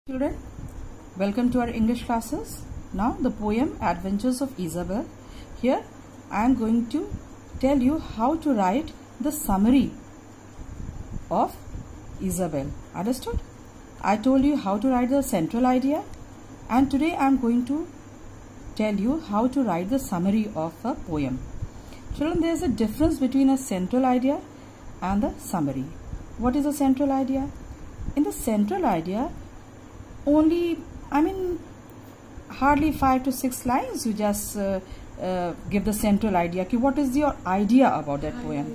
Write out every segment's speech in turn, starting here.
Children, welcome to our English classes. Now the poem Adventures of Isabel. Here I am going to tell you how to write the summary of Isabel. Understood? I told you how to write the central idea, and today I am going to tell you how to write the summary of a poem. Children, there is a difference between a central idea and the summary. What is a central idea? In the central idea, hardly 5 to 6 lines. You just give the central idea. What is your idea about that poem?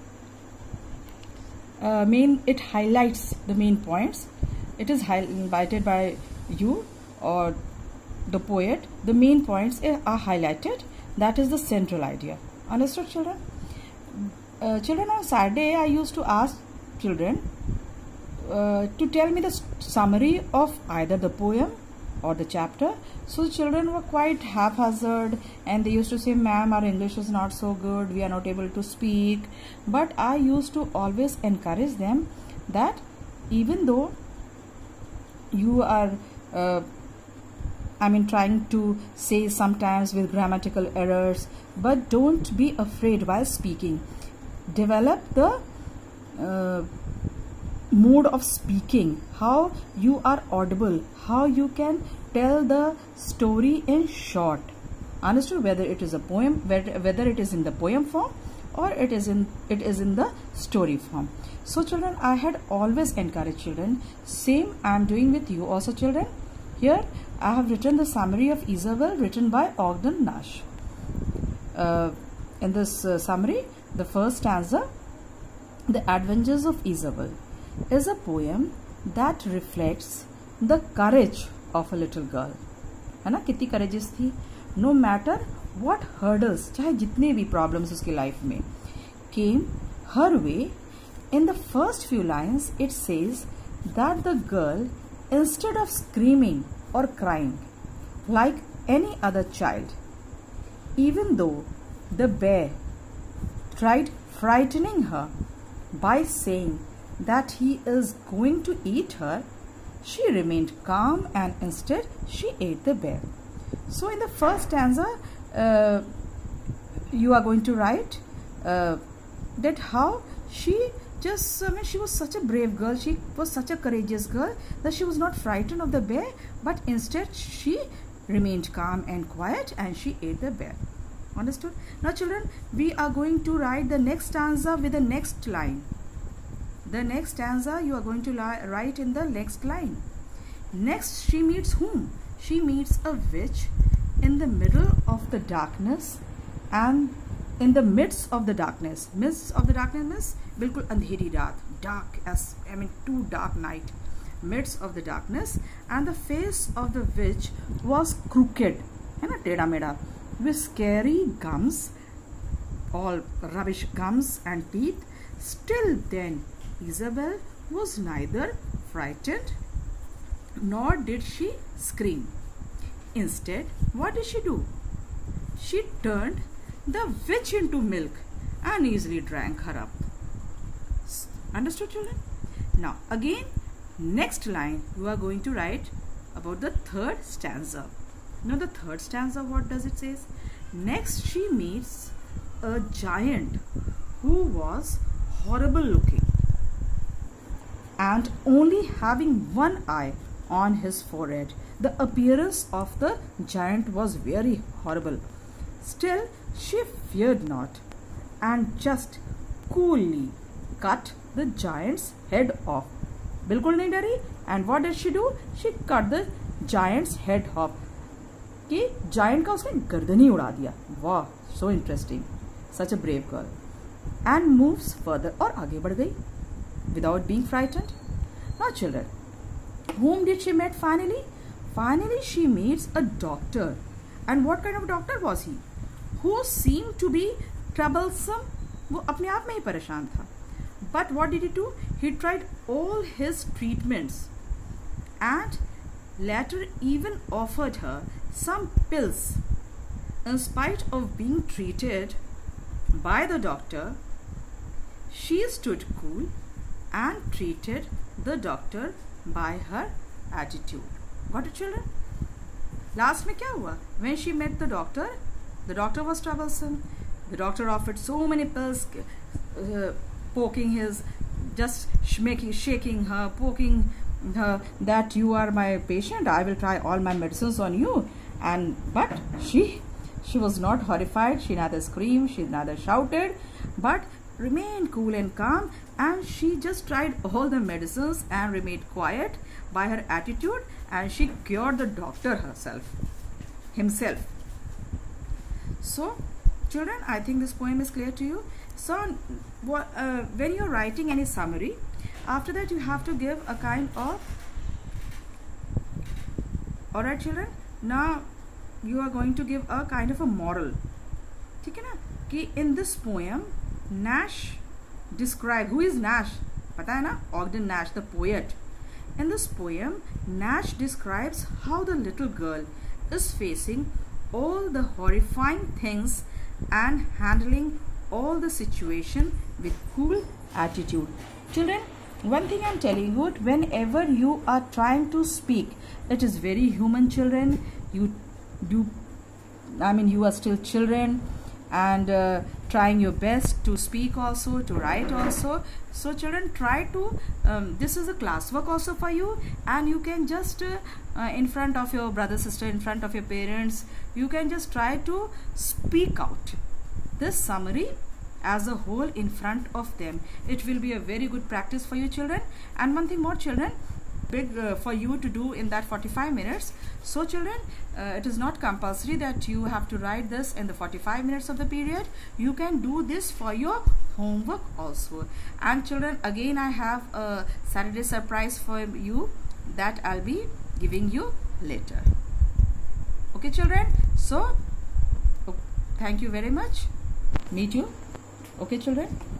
It highlights the main points. It is highlighted by you or the poet. The main points are highlighted. That is the central idea. Understood, children? Children, on Saturday I used to ask children to tell me the summary of either the poem or the chapter. So the children were quite haphazard and they used to say, "Ma'am, our English is not so good, we are not able to speak." But I used to always encourage them that even though you are trying to say sometimes with grammatical errors, but don't be afraid while speaking. Develop the mode of speaking, how you are audible, how you can tell the story in short. Understood? Whether it is a poem, whether it is in the poem form or it is in the story form. So children, I had always encouraged children. Same I am doing with you also, children. Here I have written the summary of Isabel, written by Ogden Nash. In this summary, the first stanza, "The Adventures of Isabel," is a poem that reflects the courage of a little girl. है ना, कितनी courageous थी. No matter what hurdles, चाहे जितने भी problems उसकी life में came her way. In the first few lines, it says that the girl, instead of screaming or crying like any other child, even though the bear tried frightening her by saying that he is going to eat her, she remained calm and instead she ate the bear. So in the first stanza, you are going to write that how she she was such a brave girl, she was such a courageous girl that she was not frightened of the bear, but instead she remained calm and quiet and she ate the bear. Understood? Now children, we are going to write the next stanza with the next line. The next stanza you are going to write in the next line. Next, she meets whom? She meets a witch in the middle of the darkness, and in the midst of the darkness. Midst of the darkness means बिल्कुल अंधेरी रात, dark as too dark night. Midst of the darkness, and the face of the witch was crooked, है ना, टेढ़ा मेढ़ा, with scary gums, all rubbish gums and teeth. Still then, Isabel was neither frightened nor did she scream. Instead, what did she do? She turned the witch into milk and easily drank her up. Understood, children? Now again, next line you are going to write about the third stanza. Now the third stanza, what does it say? Next, she meets a giant who was horrible looking and only having one eye on his forehead. The appearance of the giant was very horrible. Still, she feared not and just coolly cut the giant's head off. बिल्कुल नहीं डरी. And what did she do? She cut the giant's head off. कि giant का उसने गर्दन ही उड़ा दिया. Wow, so interesting. Such a brave girl. And moves further, और आगे बढ़ गई without being frightened. Now children, whom did she meet finally? Finally she meets a doctor. And what kind of doctor was he? Who seemed to be troublesome. वो अपने आप में ही परेशान था. But what did he do? He tried all his treatments and later even offered her some pills. In spite of being treated by the doctor, she stood cool and treated the doctor by her attitude. Got it, children? Last में क्या हुआ? When she met the doctor was troublesome. The doctor offered so many pills, poking his, just shaking her, poking her that you are my patient. I will try all my medicines on you. But she was not horrified. She neither screamed, she neither shouted, but remained cool and calm, and she just tried all the medicines and remained quiet by her attitude, and she cured the doctor himself. So children, I think this poem is clear to you. So when you're writing any summary, after that you have to give a kind of, alright children, now you are going to give a kind of a moral. ठीक है ना, कि in this poem Nash describe, who is Nash? पता है ना, Ogden Nash, the poet. In this poem, Nash describes how the little girl is facing all the horrifying things and handling all the situation with cool attitude. Children, one thing I'm telling you, whenever you are trying to speak, it is very human, children. You are still children, and trying your best to speak also, to write also. So children, try to, this is a classwork also for you, and you can just in front of your brother, sister, in front of your parents, you can just try to speak out this summary as a whole in front of them. It will be a very good practice for you, children. And one thing more, children, big for you to do in that 45 minutes. So children, it is not compulsory that you have to write this in the 45 minutes of the period. You can do this for your homework also. And children, again I have a Saturday surprise for you that I'll be giving you later. Okay children, so thank you very much. Meet you. Okay children.